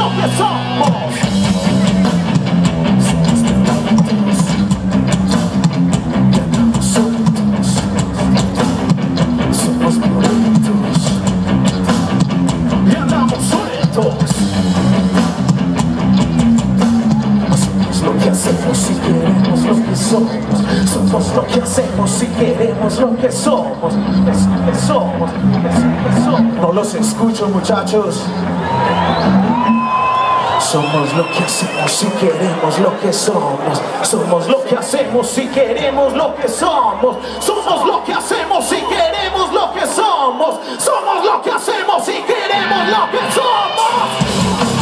que somos. Somos violentos y andamos sueltos. Somos lo que hacemos si queremos lo que somos. Somos lo que hacemos si queremos lo que somos. Es lo que somos. No los escucho, muchachos. Somos lo que hacemos si queremos lo que somos. Somos lo que hacemos si queremos lo que somos. Somos lo que hacemos si queremos lo que somos. Somos lo que hacemos si queremos lo que somos.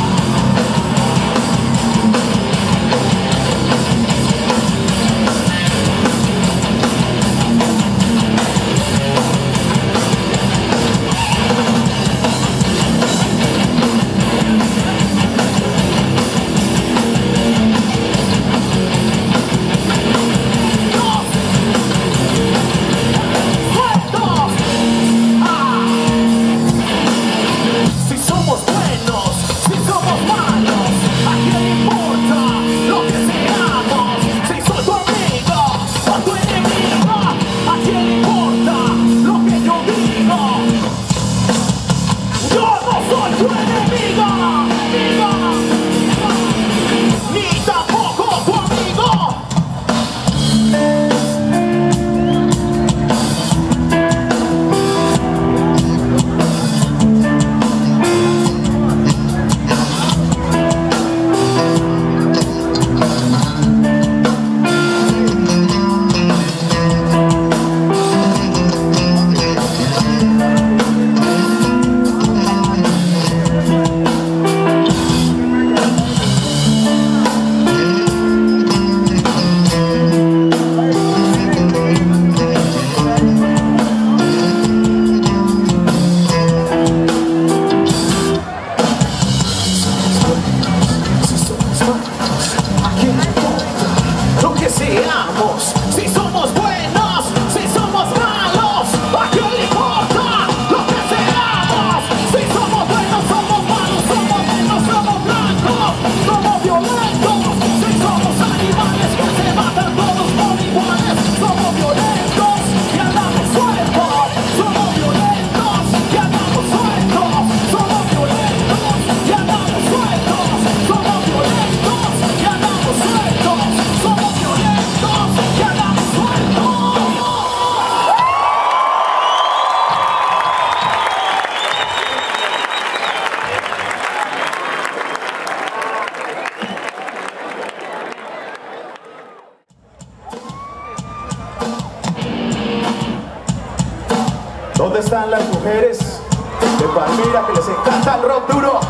¿Dónde están las mujeres de Palmira que les encanta el rock duro?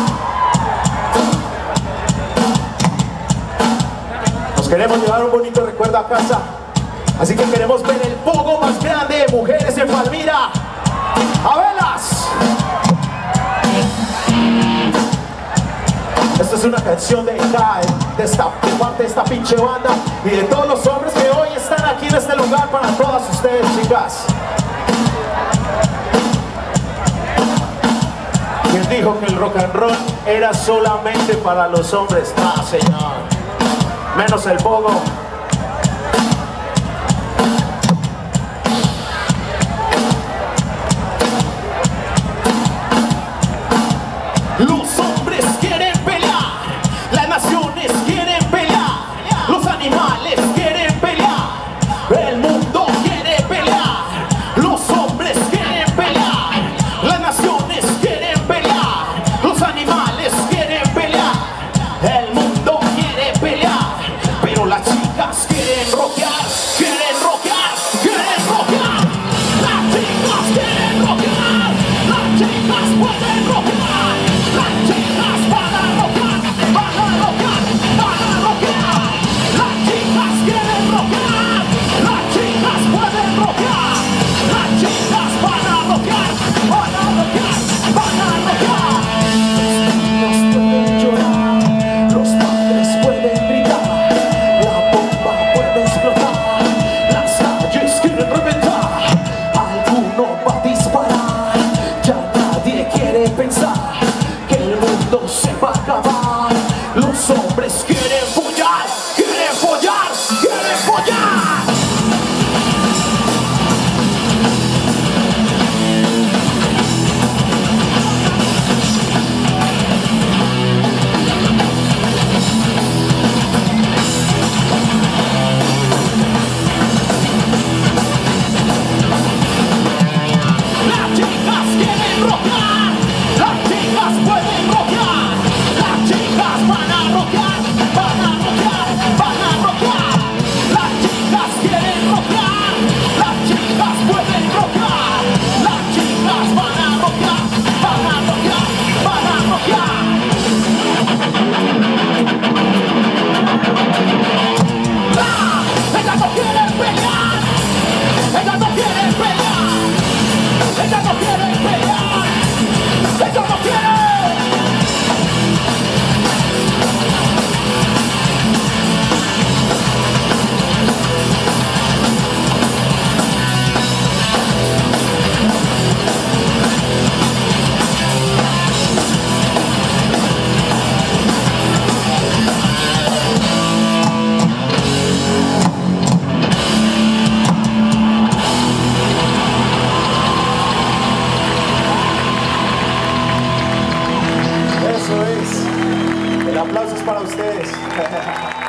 Nos queremos llevar un bonito recuerdo a casa, así que queremos ver el pogo más grande de mujeres en Palmira. ¡A velas! Esta es una canción dedicada de parte de esta pinche banda y de todos los hombres que hoy están aquí en este lugar para todas ustedes, chicas. ¿Quién dijo que el rock and roll era solamente para los hombres? No, señor. Menos el pogo. Los hombres quieren pelear, las naciones quieren pelear, los animales quieren pelear, el mundo quiere pelear, los hombres quieren pelear, las naciones quieren pelear, los animales quieren pelear, el mundo quiere pelear, pero las chicas aplausos para ustedes.